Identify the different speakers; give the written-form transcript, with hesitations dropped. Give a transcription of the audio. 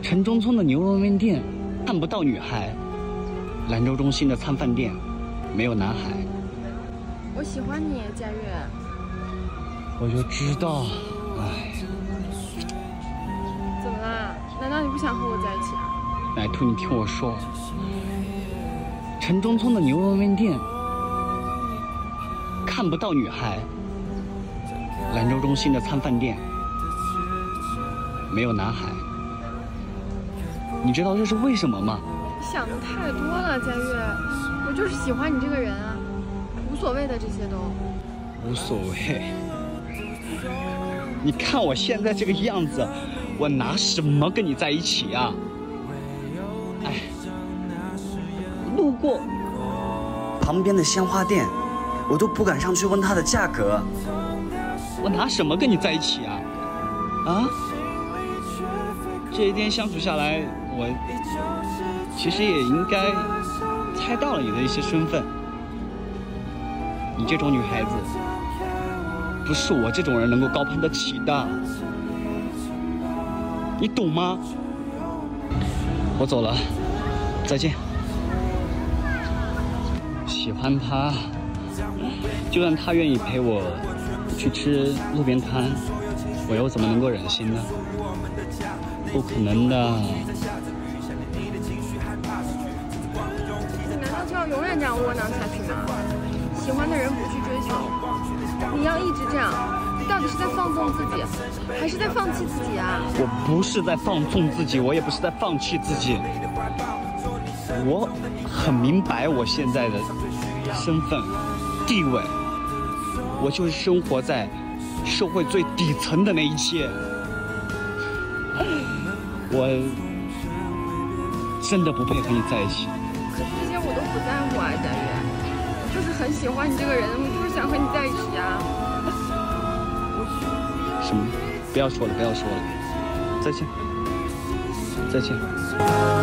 Speaker 1: 城中村的牛肉面店看不到女孩，兰州中心的餐饭店没有男孩。
Speaker 2: 我喜欢你，佳悦。
Speaker 1: 我就知道，哎，
Speaker 2: 怎么啦？难道你不想和我在一起啊？
Speaker 1: 奶兔，你听我说，城中村的牛肉面店看不到女孩，兰州中心的餐饭店没有男孩。你知道这是为什么吗？
Speaker 2: 你想的太多了，佳悦。我就是喜欢你这个人啊，无所谓的，这些都
Speaker 1: 无所谓。你看我现在这个样子，我拿什么跟你在一起啊？哎，路过旁边的鲜花店，我都不敢上去问它的价格。我拿什么跟你在一起啊？啊？这一天相处下来，我其实也应该猜到了你的一些身份。你这种女孩子，不是我这种人能够高攀得起的，你懂吗？我走了，再见。喜欢他，就算他愿意陪我去吃路边摊，我又怎么能够忍心呢？不可能的。
Speaker 2: 你难道就要永远这样窝囊下去吗？喜欢的人不去追求，你要一直这样，你到底是在放纵自己，还是在放弃自己啊？
Speaker 1: 我不是在放纵自己，我也不是在放弃自己。我很明白我现在的身份地位，我就是生活在社会最底层的那一切。我真的不配和你在一起。
Speaker 2: 可是这些我都不在乎啊，佳悦。我就是很喜欢你这个人，我就是想和你在一起啊。
Speaker 1: 什么？不要说了，不要说了。再见，再见。